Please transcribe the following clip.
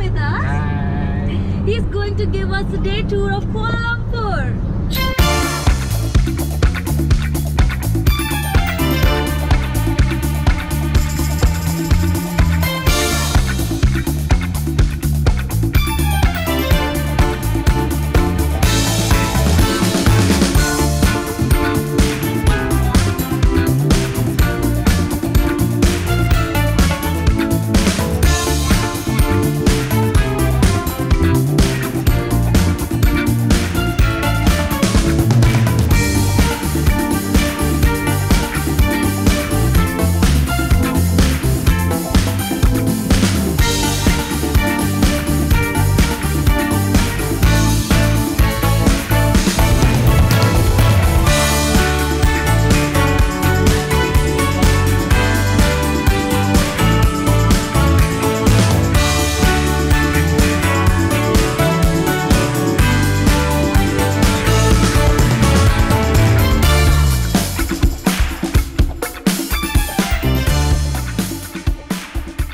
with us. Hi. He's going to give us a day tour of Kuala Lumpur.